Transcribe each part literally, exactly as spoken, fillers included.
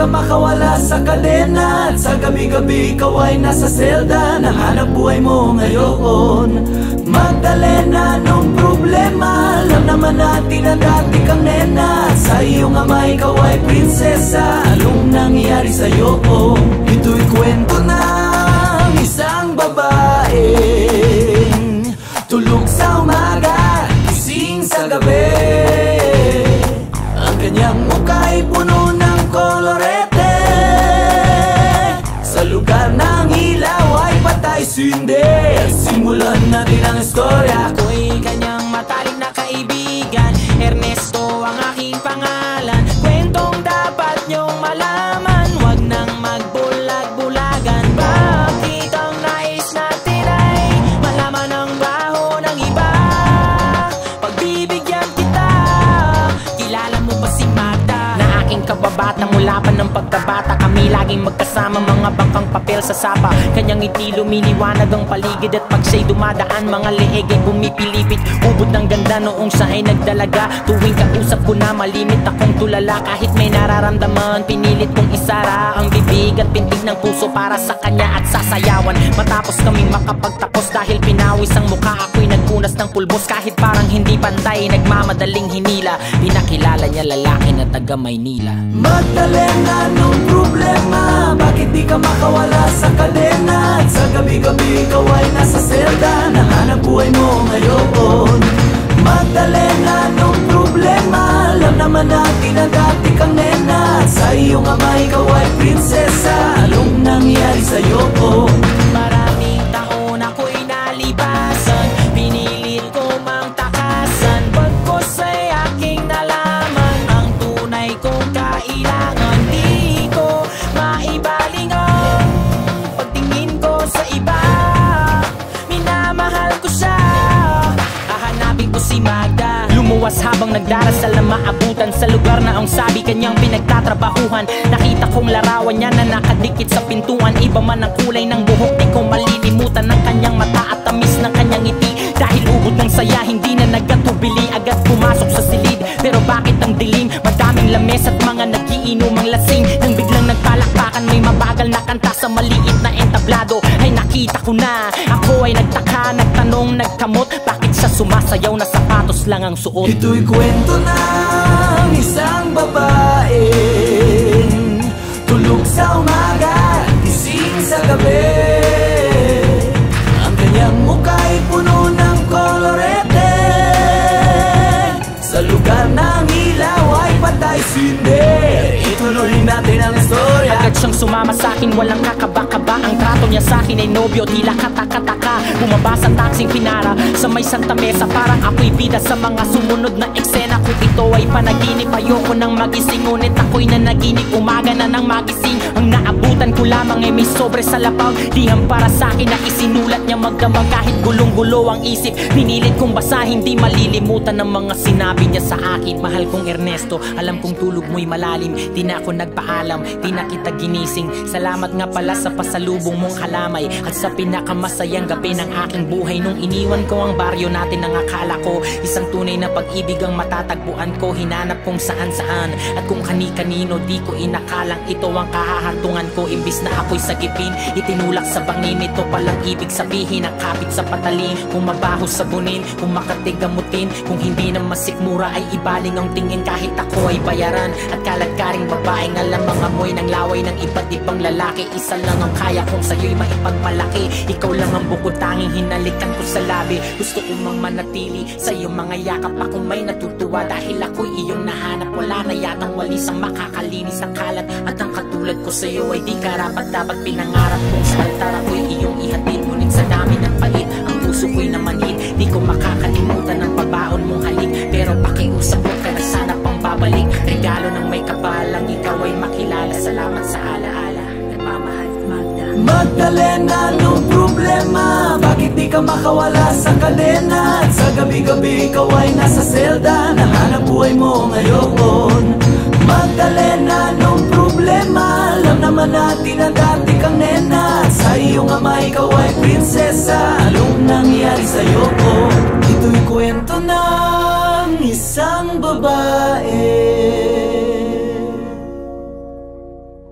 ka makawala sa kadena, at sa gabi-gabi ikaw ay nasa selda ng hanap buhay mo ngayon. Magdalena, anong problema? Alam naman natin na dati kang nena, at sa iyong ama ikaw ay prinsesa. Anong nangyari sa'yo? Ito'y kwento ng isang babaeng tulog sa umaga, gising sa gabi. Ang kanyang muka'y puno ng kolorete, sa lugar ng ilaw ay patay sindi. Simulan natin ang istorya. Ako'y kanyang matalik na kaibigan, Ernesto ang aking pangalan. Kwentong dapat niyong malaman, wag nang magbulag-bulagan. Bakit ang nais natin ay malaman ang baho ng iba? Pagbibigyan kita, kilala mo ba si Magda? Na aking kababata mula pa ng pagkabata, kami laging magkasama, mga bangkang papel sa sapa. Kanyang ngiti lumiliwanag ang paligid, at pag siya'y dumadaan mga leeg ay bumipilipit. Ubod ng ganda noong siya ay nagdalaga. Tuwing kausap ko na malimit akong tulala, kahit may nararamdaman pinilit kong isara ang bibig at pintig ng puso para sa kanya at sasayawan. Matapos kaming makapagtapos dahil pinawis ang mukha, ako'y nagpunas ng pulbos. Kahit parang hindi pantay, nagmamadaling hinila, pinakilala niya lalaki na taga Maynila. Magdalena, anong problema? Bakit di ka makawala sa kadena, at sa gabi-gabi ikaw ay nasa selda ng hanap buhay mo ngayon. Magdalena, anong problema? Alam naman natin na dati kang nena, at sa iyong ama ikaw ay prinsesa. Anong nangyari sa'yo? Maraming taon ako'y nalipasan, pinilit ko mang takasan. Pagkos ay aking nalaman ang tunay kong kailangan. Di ko maibaling ang pagtingin ko sa iba. Minamahal ko siya, hahanapin ko si Magda. Lumuwas habang nagdarasal na maabutan sa lugar na ang sabi kanyang pinagtatrabahuhan. Nakita kong larawan niya na nakadikit sa pintuan. Iba man ang kulay ng buhok, di ko malilimutan ng kanyang mata at tamis ng kanyang ngiti. Dahil ubod ng saya, hindi na nagkatubili, agad pumasok sa silid. Pero bakit ang dilim? Madaming lames at mga nagiinomang lasing. Nang biglang nagpalakpakan, may mabagal na kanta sa maliit na entablado. Ay nakita ko na, ako ay nagtaka, nagtanong, nagkamot, bakit siya sumasayaw na sapatos lang ang suot? Ito'y kwento ng isang babaeng tulog sa umaga, gising sa gabi. Ang kanyang muka'y puno ng kolorete, sa lugar ng ilaw ay patay sindi. Ituloy natin ang istorya. Agad siyang sumama sa'kin, walang kakaba-kaba. Ang trato niya sa'kin ay nobyo, tila kataka-taka. Bumaba sa taksing pinara sa may Santa Mesa, parang ako'y bida sa mga sumunod na eksena. Kung ito ay panaginip, ayoko nang magising, ngunit ako'y nanaginip, umaga na nang magising. Ang naabutan ko lamang ay may sobre sa lapag, liham para sa'kin na isinulat niya magdamag. Kahit gulong-gulo ang isip, pinilit kong basahin, di malilimutan ng mga sinabi niya sa akin. Mahal kong Ernesto, alam kong tulog mo'y malalim, di na ako nagpaalam, di na kita ginising. Salamat nga pala sa pasalubong mong kalamay, at sa pinakamasayang gabi ng aking buhay. Nung iniwan ko ang baryo natin, ang akala ko isang tunay na pag-ibig ang matatagpuan ko. Hinanap kong saan-saan at kung kani-kanino, di ko inakalang ito ang kahahantungan ko. Imbis na ako'y sagipin, itinulak sa bangin. Ito palang ibig sabihin, ang kapit sa patalim. Kung mabaho sabunin, kung makatig gamutin, kung hindi na masikmura ay ibaling ang tingin. Kahit ako ay bayaran at kaladkaring babaeng alam mga amoy ng laway ng iba't ibang lalaki. Isa lang ang kaya kong sa'yo'y maipagmalaki. Ikaw lang ang bukod tanging hinalikan ko sa labi. Gusto ko mang manatili sa iyong mga yakap. Ako may natutuwa dahil ako'y iyong nahanap. Wala na yatang walis ang makakalinis ang kalat, at ang katulad ko sa'yo ay di karapat dapat pinangarap kong sa altar ako'y iyong ihatid. Ngunit sa dami ng pait, ang puso ko'y namanhid. Di ko makakalimutan ang pabaon mong halik, pero pakiusap mo ka na sana pang babalik. Regalo ng may kapalang ikaw ay makilala. Salamat sa alaala, nagmamahal Magda. Magdalena, anong problema? Bakit di ka makawala sa kadena, at sa gabi-gabi ikaw ay nasa selda ng hanap buhay mo ngayon. Magdalena, anong problema? Alam naman natin na dati kang nena, at sa iyong ama ikaw ay prinsesa. Anong nangyari sa'yo? Ito'y kwento ng isang babae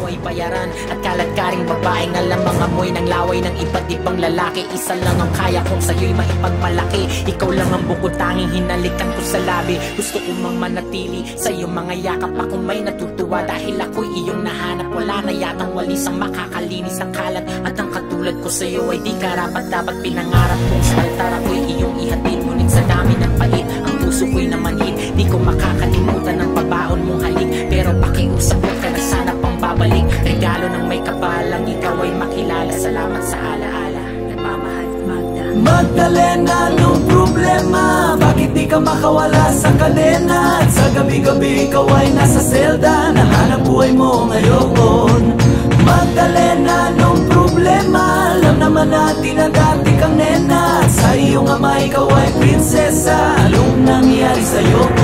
ay bayaran. At kalat ka ring babaeng alam ang amoy ng laway ng iba't ibang lalaki. Isa lang ang kaya kong sa'yo'y maipagmalaki. Ikaw lang ang bukod tanging hinalikan ko sa labi. Gusto ko mang manatili sa iyong mga yakap. Akong may natutuwa dahil ako'y iyong nahanap. Wala na yatang walis ang makakalinis ng kalat. At ang katulad ko sa'yo ay di karapat dapat pinangarap kong sa altar ako'y iyong ihatid. Ngunit sa dami ng pait ang puso ko'y namanhid. Di ko makakalimutan ang pabaon mong halik. Pero pakiusap ko ka na sana pang babalik. Regalo ng may kapalang ikaw ay makilala. Salamat sa alaala. Nagmamahal, Magda. Magdalena, anong problema? Bakit di ka makawala sa kadena? At sa gabi-gabi ikaw ay nasa selda. Nahanap buhay mo ngayon. Magdalena, anong problema? Alam naman natin na dati kang nena. At sa iyong ama ikaw ay prinsesa. Anong nangyari sa'yo?